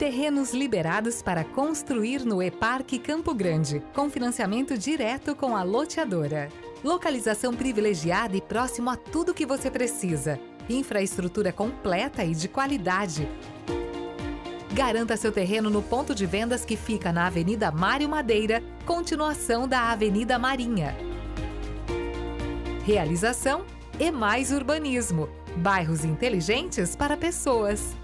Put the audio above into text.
Terrenos liberados para construir no E-Parque Campo Grande, com financiamento direto com a loteadora. Localização privilegiada e próximo a tudo que você precisa. Infraestrutura completa e de qualidade. Garanta seu terreno no ponto de vendas que fica na Avenida Mário Madeira, continuação da Avenida Marinha. Realização E Mais Urbanismo. Bairros inteligentes para pessoas.